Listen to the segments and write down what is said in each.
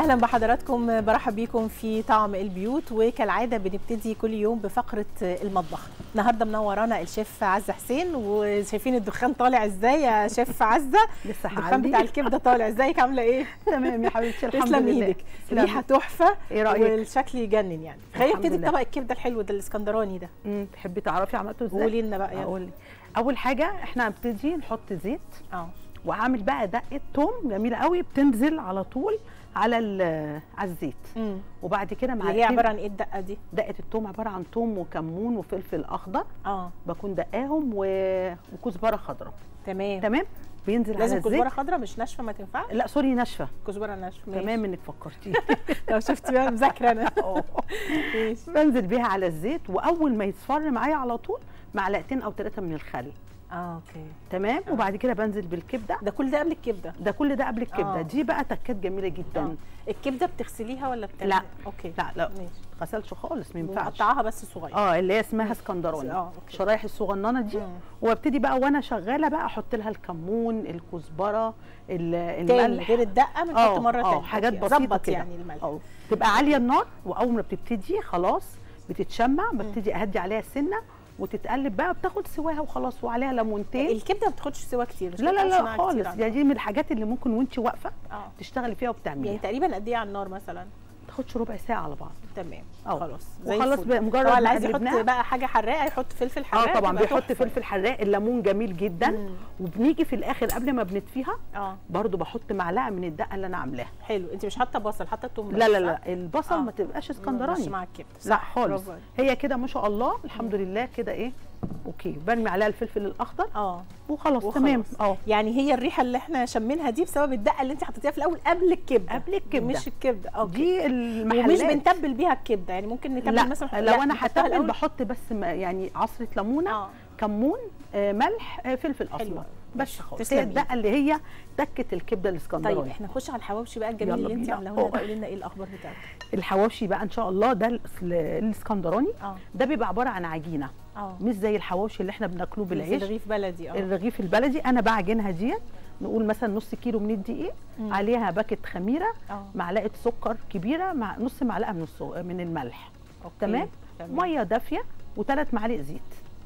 اهلا بحضراتكم، برحب بيكم في طعم البيوت. وكالعاده بنبتدي كل يوم بفقره المطبخ. النهارده منورانا الشيف عزه حسين، وشايفين الدخان طالع ازاي يا شيف عزه؟ لسه الدخان بتاع الكبده طالع. ازيك؟ عامله ايه؟ تمام يا حبيبتي، الحمد تسلم لله. ايدك، ريحه تحفه. ايه رايك؟ والشكل يجنن يعني. خلينا نبتدي بطبق الكبده الحلو ده الاسكندراني ده. تحبي تعرفي عملته ازاي؟ قولي لنا بقى. اقول لك. اول حاجه احنا هنبتدي نحط زيت، واعمل بقى دقه توم جميله قوي بتنزل على طول على الزيت. وبعد كده معلقتين. هي عباره عن ايه الدقه دي؟ دقه التوم عباره عن توم وكمون وفلفل اخضر. بكون دقاهم وكزبره خضراء. تمام. بينزل على لازم الزيت. كزبره خضراء مش ناشفه؟ ما تنفعش؟ لا سوري، ناشفه. كزبره ناشفه. تمام انك فكرتي. لو شفتي بقى مذاكره انا. بنزل بيها على الزيت، واول ما يصفر معايا على طول معلقتين او 3 من الخل. اوكي تمام. وبعد كده بنزل بالكبده. ده كل ده قبل الكبده؟ ده كل ده قبل الكبده. دي بقى تكات جميله جدا. الكبده بتغسليها ولا لا اوكي لا ماشي. غسلش خالص، ما ينفعش. مقطعاها بس صغير. اللي هي اسمها اسكندراني. الشرايح الصغننه دي. وابتدي بقى وانا شغاله بقى احط لها الكمون، الكزبره، الملح. غير الدقه بنحط مره ثانيه. حاجات بسيطه كده يعني الملح. تبقى عاليه النار، واول ما بتبتدي خلاص بتتشمع، ببتدي اهدي عليها السنه وتتقلب بقى، بتاخد سواها وخلاص، وعليها ليمونتين. الكبده ما بتاخدش سوا كتير. لا خالص. يعني دي من الحاجات اللي ممكن وانت واقفه تشتغلي فيها وبتعمليها. يعني تقريبا قد ايه على النار مثلا؟ ما تاخدش ربع ساعه على بعض. تمام. خلاص زي وخلاص. مجرد اللي عايز يحط بقى حاجه حراقه يحط فلفل حراق. طبعا بيحط فلفل حراق. الليمون جميل جدا. وبنيجي في الاخر قبل ما بنطفيها برضو بحط معلقه من الدقه اللي انا عاملاها. حلو. انت مش حاطه بصل، حاطه توم؟ لا البصل ما تبقاش اسكندراني. مش مع الكبده. لا خالص. هي كده ما شاء الله الحمد لله كده. ايه اوكي. برمي عليها الفلفل الاخضر. وخلاص تمام. يعني هي الريحه اللي احنا شمينها دي بسبب الدقه اللي انت حطيتيها في الاول قبل الكبده. مش الكبده. دي المحلات. ومش بنتبل بيها الكبده، يعني ممكن نتبل مثلا. لو انا هتبل بحط بس يعني عصره ليمونه، كمون، ملح، فلفل اسمر بس خالص. هي الدقه اللي هي تكه الكبده الاسكندراني. طيب احنا نخش على الحواوشي بقى الجميل اللي انت عاملاه لنا. قولي لنا ايه الاخبار بتاعته؟ الحواوشي بقى ان شاء الله ده الاسكندراني. ده بيبقى عباره عن عجينه. مش زي الحواوشي اللي احنا بناكله بالعيش. الرغيف بلدي. الرغيف البلدي انا بعجنها ديت. نقول مثلا نص كيلو من الدقيق، عليها باكت خميره، معلقه سكر كبيره، مع نص معلقه من الملح. تمام. ميه دافيه و3 معالق زيت.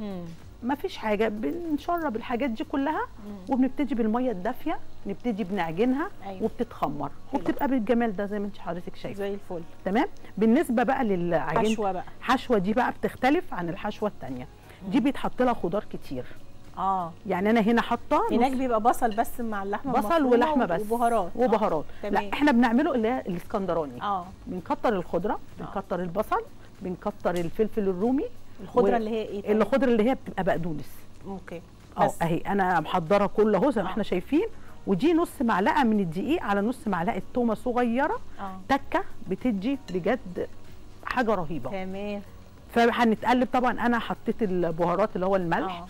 ما فيش حاجه. بنشرب الحاجات دي كلها وبنبتدي بالميه الدافيه، نبتدي بنعجنها. وبتتخمر وبتبقى بالجمال ده زي ما انت حضرتك شايفه. زي الفل. تمام. بالنسبه بقى للعجين، حشوه دي بقى بتختلف عن الحشوه الثانيه. دي بيتحط لها خضار كتير. يعني انا هنا حاطه. هناك بيبقى بصل بس مع اللحمه، بصل ولحمه بس وبهارات. لا احنا بنعمله اللي هي الاسكندراني. بنكتر الخضره، بنكتر البصل، بنكتر الفلفل الرومي. الخضره اللي هي ايه؟ الخضره اللي هي بتبقى بقدونس. اوكي. اهي انا محضره كله اهو زي ما احنا شايفين. ودي نص معلقه من الدقيق على نص معلقه تومه صغيره. تكه بتدي بجد حاجه رهيبه. تمام. فهنتقلب. طبعا انا حطيت البهارات اللي هو الملح.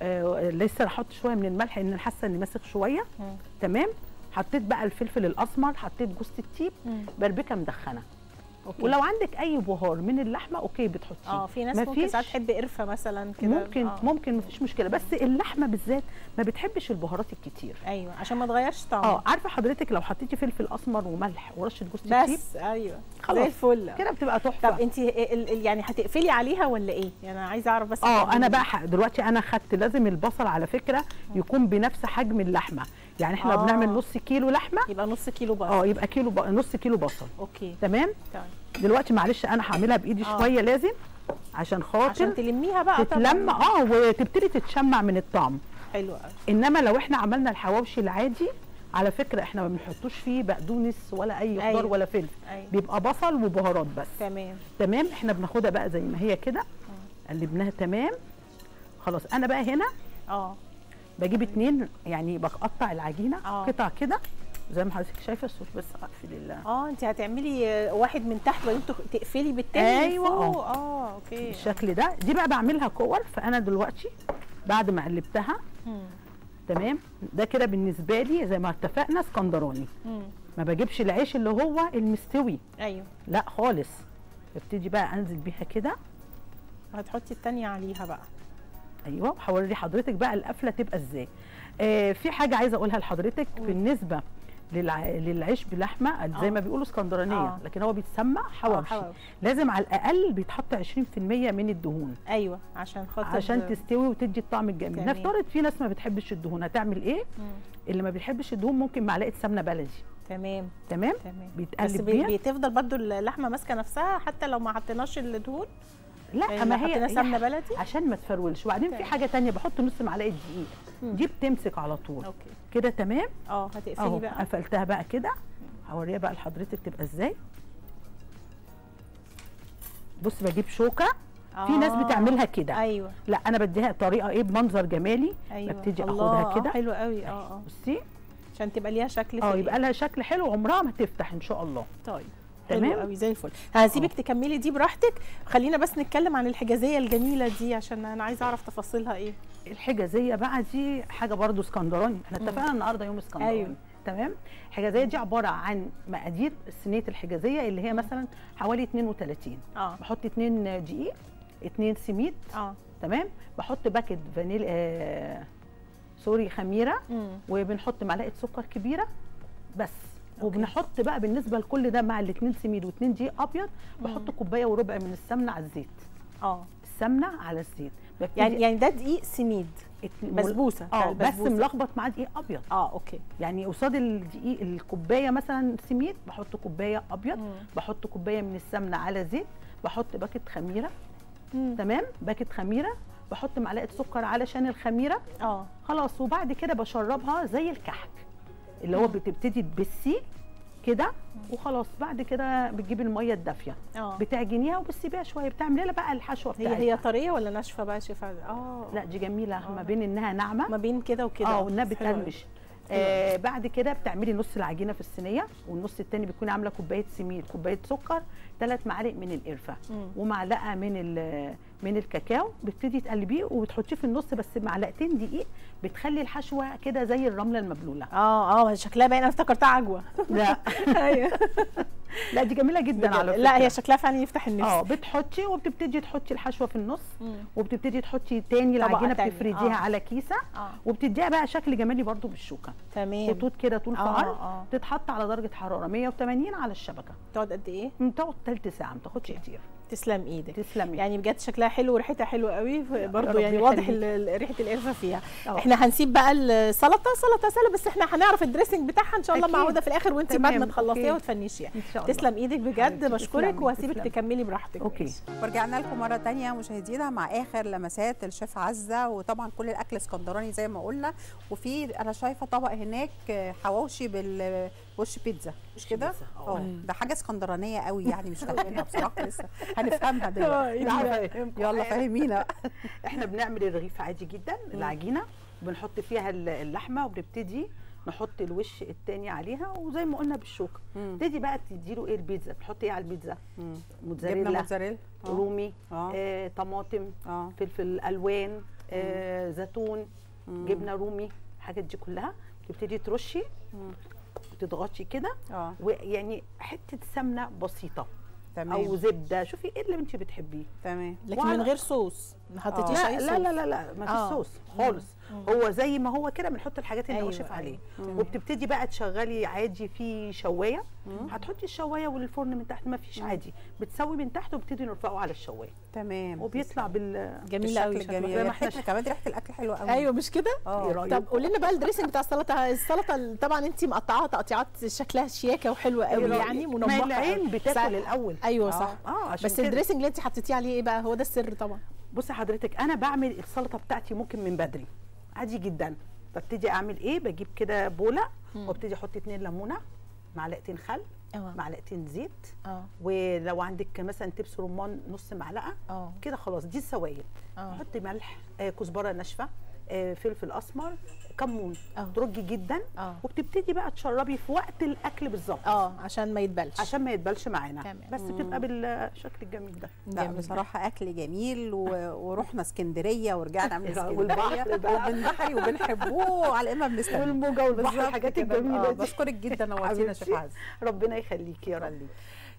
لسه هحط شويه من الملح لان حاسه اني ماسخ شويه. تمام. حطيت بقى الفلفل الاسمر، حطيت جوز الطيب، بربكه مدخنه. ولو عندك اي بهار من اللحمه اوكي بتحطيه. في ناس ممكن ساعات تحب قرفه مثلا كده. ممكن مفيش مشكله. بس اللحمه بالذات ما بتحبش البهارات الكتير. ايوه عشان ما تغيرش طعمها. عارفه حضرتك لو حطيتي فلفل اسمر وملح ورشه جوز الطيب بس ايوه خلاص زي الفل كده بتبقى تحفه. طب انت يعني هتقفلي عليها ولا ايه؟ يعني انا عايزه اعرف بس. انا بقى دلوقتي انا خدت لازم البصل على فكره يكون بنفس حجم اللحمه. يعني احنا بنعمل نص كيلو لحمه يبقى نص كيلو بصل. يبقى نص كيلو بصل. اوكي تمام. دلوقتي معلش انا هعملها بايدي شويه لازم عشان تلميها بقى تتلم. وتبتدي تتشمع من الطعم. حلو قوي. انما لو احنا عملنا الحواوشي العادي على فكره احنا ما بنحطوش فيه بقدونس ولا اي خضار ولا فلفل. بيبقى بصل وبهارات بس. تمام. احنا بناخدها بقى زي ما هي كده. قلبناها تمام. خلاص انا بقى هنا بجيب 2 يعني بقطع العجينه قطع كده زي ما حضرتك شايفه. الصوص بس اقفل الله. انت هتعملي واحد من تحت وبعدين تقفلي بالتاني. ايوه. اوكي. بالشكل ده. دي بقى بعملها كور. فانا دلوقتي بعد ما قلبتها تمام. ده كده بالنسبه لي زي ما اتفقنا اسكندراني. ما بجيبش العيش اللي هو المستوي. ايوه. لا خالص. ببتدي بقى انزل بيها كده. هتحطي التانيه عليها بقى. ايوه. هوري حضرتك بقى القفله تبقى ازاي. في حاجه عايزه اقولها لحضرتك بالنسبه للعيش بلحمه زي ما بيقولوا اسكندرانيه، لكن هو بيتسمى حواوشي. لازم على الاقل بيتحط 20% من الدهون. ايوه عشان خاطر عشان تستوي وتدي الطعم الجميل. نفترض في ناس ما بتحبش الدهون، هتعمل ايه؟ اللي ما بيحبش الدهون ممكن معلقه سمنه بلدي. تمام تمام بيتقلب بيها. بتفضل برضو اللحمه ماسكه نفسها حتى لو ما حطيناش الدهون؟ لا ما هي سمنه بلدي عشان ما تفرولش. وبعدين في حاجه تانية، بحط نص معلقه دقيق، دي بتمسك على طول. اوكي كده تمام. هتقفلي بقى. قفلتها بقى كده، هوريها بقى لحضرتك تبقى ازاي. بص بجيب شوكه. في ناس بتعملها كده. ايوه لا انا بديها طريقه ايه بمنظر جمالي. ببتدي اخدها كده. حلو قوي. بصي عشان تبقى ليها شكل يبقى لها شكل حلو، عمرها ما تفتح ان شاء الله. طيب تمام قوي زي الفل. هسيبك تكملي دي براحتك، خلينا بس نتكلم عن الحجازيه الجميله دي عشان انا عايزه اعرف تفاصيلها ايه. الحجازيه بقى دي حاجه برضو اسكندراني، احنا اتفقنا النهارده يوم اسكندراني. أيوة. تمام. الحجازيه دي عباره عن مقادير صينيه الحجازيه اللي هي مثلا حوالي 32. بحط 2 دقيق، 2 سميد. تمام. بحط باكت فانيليا سوري خميره. وبنحط معلقه سكر كبيره بس. وبنحط بقى بالنسبه لكل ده مع ال2 سميد و2 دقيق ابيض بحط كوبايه وربع من السمنه على الزيت. السمنه على الزيت. يعني ده دقيق سميد بسبوسه بس ملخبط معاه دقيق ابيض. اوكي. يعني قصاد الدقيق الكوبايه مثلا سميد بحط كوبايه ابيض. بحط كوبايه من السمنه على زيت. بحط باكت خميره. تمام. باكت خميره. بحط معلقه سكر علشان الخميره. خلاص. وبعد كده بشربها زي الكحك اللي هو بتبتدي تبسيه كده وخلاص. بعد كده بتجيبي الميه الدافيه بتعجنيها وبتسيبيها شويه، بتعملي لها بقى الحشوه بتاعتها. هي طريه ولا ناشفه بقى شيف؟ لا دي جميله ما بين انها ناعمه ما بين كده وكده وانها بتقرمش. بعد كده بتعملي نص العجينه في الصينيه، والنص الثاني بتكوني عامله كوبايه سميد، كوبايه سكر، 3 معالق من القرفه ومعلقه من الكاكاو. بتبتدي تقلبيه وبتحطيه في النص بس معلقتين دقيق، بتخلي الحشوه كده زي الرمله المبلوله. شكلها باين، انا افتكرتها عجوه. لا ايوه لا دي جميله جدا على فكره. لا هي شكلها فعلا يفتح النفس. بتحطي وبتبتدي تحطي الحشوه في النص. وبتبتدي تحطي تاني العجينه بتفرديها على كيسه. وبتديها بقى شكل جمالي برده بالشوكه. تمام. خطوط كده طول في عرض. تتحط على درجه حراره 180 على الشبكه. تقعد قد ايه؟ تقعد ثلث ساعه، ما تاخدش كتير. تسلم ايدك. تسلمي. يعني بجد شكلها حلو وريحتها حلوه قوي برضو، يعني واضح ريحه القرفه فيها. احنا هنسيب بقى السلطه سهله، بس احنا هنعرف الدريسنج بتاعها ان شاء الله معوده في الاخر وانت بعد ما تخلصيها وتفنشيها. تسلم ايدك بجد، بشكرك واسيبك تكملي براحتك. اوكي. ورجعنا لكم مره ثانيه مشاهدينا مع اخر لمسات الشيف عزه، وطبعا كل الاكل اسكندراني زي ما قلنا. وفي انا شايفه طبق هناك حواوشي بالوش بيتزا، مش كده؟ ده حاجه اسكندرانيه قوي يعني، مش فاهمينها بصراحه لسه، هنفهمها دلوقتي. يلا فهمينا. احنا بنعمل الرغيف عادي جدا، العجينه بنحط فيها اللحمه وبنبتدي نحط الوش الثاني عليها وزي ما قلنا بالشوكه. تبتدي بقى تديله ايه البيتزا، بتحطي ايه على البيتزا؟ موتزاريلا رومي، طماطم، فلفل الوان، زيتون، جبنه رومي، الحاجات دي كلها تبتدي ترشي وتضغطي كده. ويعني حته سمنه بسيطه. تمام. او زبده، شوفي ايه اللي انت بتحبيه. تمام. لكن من غير صوص، ما حطيتيش اي صوص؟ لا ما فيش صوص خالص. هو زي ما هو كده بنحط الحاجات النواشف عليه. وبتبتدي بقى تشغلي عادي في شوايه. هتحطي الشوايه والفرن من تحت ما فيش عادي، بتسوي من تحت وبتبتدي نرفعه على الشوايه. تمام. وبيطلع جميل قوي. جميل. احنا كمان ريحه الاكل حلوه قوي. ايوه مش كده؟ طب قولي لنا بقى الدريسنج بتاع السلطه طبعا انت مقطعاها تقطيعات شكلها شياكه وحلوه قوي يعني، منمقه. ما العين بتاكل الاول. ايوه صح. بس الدريسنج اللي انت حطيتيه عليه ايه بقى؟ هو ده السر طبعا. بصي حضرتك، انا بعمل السلطه بتاعتي ممكن من بدري عادي جدا. ببتدي اعمل ايه، بجيب كده بوله وابتدي احط 2 ليمونه، معلقتين خل، معلقتين زيت، ولو عندك مثلا تبس رمان نص معلقه كده. خلاص دي السوائل. احط ملح، كزبره ناشفه، فلفل اسمر، كمون، ترجي جدا. وبتبتدي بقى تشربي في وقت الاكل بالظبط. عشان ما يتبلش معانا. بس بتبقى بالشكل الجميل ده. لا بصراحه اكل جميل. ورحنا اسكندريه ورجعنا من اسكندريه وبنبحري وبنحبوه على ما بنستنى والموجه والبحر، الحاجات الجميله دي. بشكرك جدا، نورتينا يا شيف عزه. ربنا يخليكي يا رب.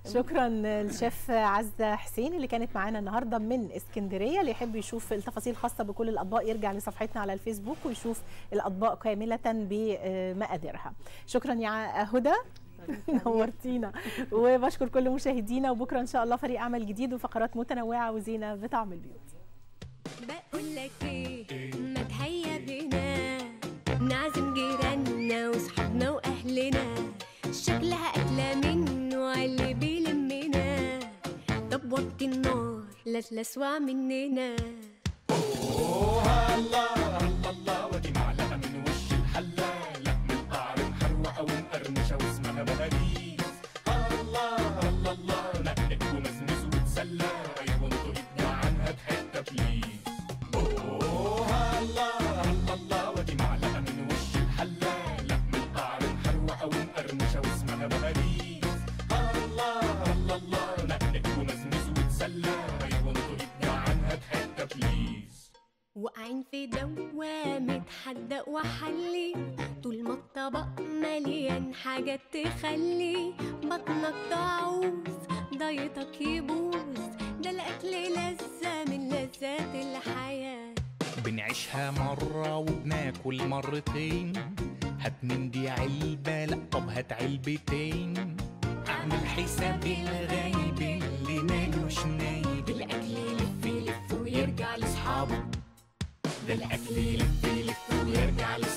شكرا للشيف عزة حسين اللي كانت معانا النهارده من اسكندريه. اللي يحب يشوف التفاصيل الخاصه بكل الاطباق يرجع لصفحتنا على الفيسبوك ويشوف الاطباق كامله بمقاديرها. شكرا يا هدى، نورتينا. وبشكر كل مشاهدينا، وبكره ان شاء الله فريق عمل جديد وفقرات متنوعه وزينه بطعم البيوت. بقول لك ايه، ما تهيا بينا نعزم جيراننا وصحابنا واهلنا، شكلها اكله منه اللي بيلمنا. طب وطي النار لا تلسوع مننا. اوه الله الله، ودي معلقه من وش الحله، لحم القعر محروقه ومقرمشه واسمها بهاريز. الله الله، نقلك ومزمز وتسلى، وانتوا ابدع عنها بحته بليز. اوه الله الله، ودي معلقه من وش الحله، لحم القعر محروقه ومقرمشه واسمها بهاريز. الله الله، نقلك ومزمز وتسلى، وانتوا ابدع عنها بحته بليز. واقعين في دوامة حدق وحلي، طول ما الطبق مليان حاجات تخلي بطنك تعوز دايتك يبوظ. ده الأكل لذة من لذات الحياة، بنعيشها مرة وبناكل مرتين. هات من دي علبة، لأ طب هات علبتين. اعمل حساب الغايب اللي مالوش نايب. الأكل يلف يلف ويرجع لأصحابه، ده الأكل يلف يلف ويرجع لأصحابه.